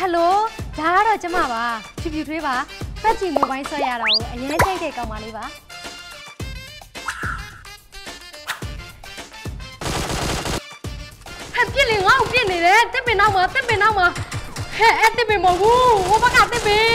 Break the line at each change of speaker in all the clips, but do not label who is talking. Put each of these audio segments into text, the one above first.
ฮัลโหลဒါကတော့ကျမပါဖြူဖြူထွေးပါပတ်ချီမိုဘိုင်းဆွဲရတာကိုအရင်ကြိုက်တဲ့ကောင်မလေးပါဟဲ့ပြစ်လေငါ့ကိုပြစ်နေတယ်တစ်ပင်နောက်မှာဟဲ့အဲ့တစ်ပင်မဟုတ်ဘူးဟိုဘက်ကတစ်ပင်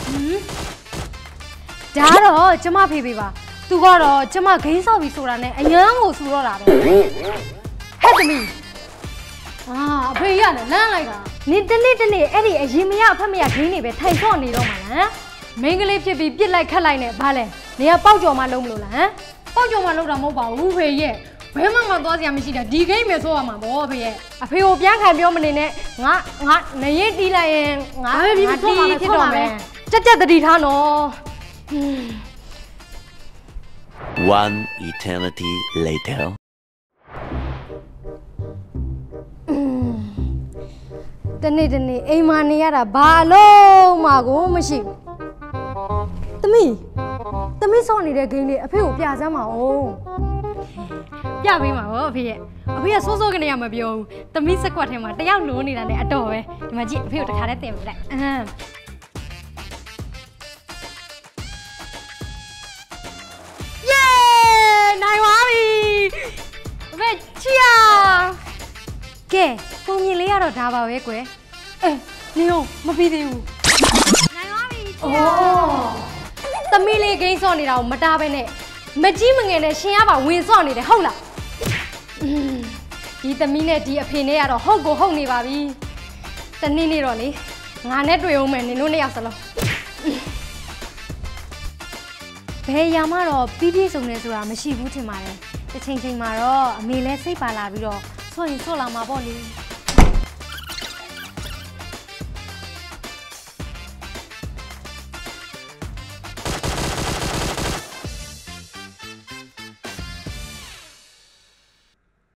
ဒါကတော့ကျမဖေဖေပါသူကတော့ကျမဂိမ်းဆော့ပြီးဆိုတာနဲ့အယမ်းကိုဆူတော့တာပဲဟဲ့သမီးအဖေရနဲ့လမ်းလိုက်တာနေတနေ့အဲ့ဒီအရင်မရအဖက်မရဂိမ်းနေပဲထိုင်ဆော့နေတော့မှာလားမိန်းကလေးဖြစ်ပြီးပြစ်လိုက်ခတ်လိုက်နဲ့ဘာလဲနေကပေါက်ကြော်မှလုံးမလို့လားပေါက်ကြော်မှလုံးတာမဟုတ်ပါဘူးဖေရဲ့ဘဲမှငါသွားစရာမရှိတာဒီဂိမ်းပဲဆော့ရမှာပေါ့ဖေရဲ့အဖေကိုပြန်ခံပြောမနေနဲ့ငါနေရင်တီးလိုက်ရင်ငါတီးဖြစ်တော့မယ်ကြက်တတိထားနော်
One eternity later.
တနေ့အိမ်မှာနေရတာဘာလို့မှကိုမရှိဘူးသမီးစောင့်နေတဲ့ဂိမ်းလေးအဖေကိုပြစမ်းပါဦးပြပေးမှာဟောအဖေရဲ့အဖေကစိုးကနေရမပြောဘူးသမီးစကွက်ထဲမှာတယောက်နိုးနေတာနဲ့အတော်ပဲဒီမှာကြည့်အဖေကိုတခါတည်းတင်ပြလိုက်နိုင်ပါပြီအဖေချီယာကဲပုံမြင်လေးရတော့ဒါပါပဲကွယ်နေအောင်မပြီးသေးဘူးနိုင်ပါပြီချီယာသမီးလေးဂိမ်းစော့နေတာကိုမတားပဲနဲ့မကြီးမငယ်နဲ့ရှင်ရပါဝင်စော့နေတယ်ဟုတ်လားဒီသမီးနဲ့ဒီအဖေနဲ့ကတော့ဟုတ်နေပါပြီတနေ့နေ့တော့လေငါနဲ့တွေ့အောင်မယ်နင်တို့နှစ်ယောက်စလုံးဘယ်ရမှတော့ပြည့်စုံနေဆိုတာမရှိဘူးထင်ပါတယ်တစ်ချိန်မှာတော့အမေလည်းစိတ်ပါလာပြီးတော့ဆော့ရင်ဆော့လာမှာပေါ့လေ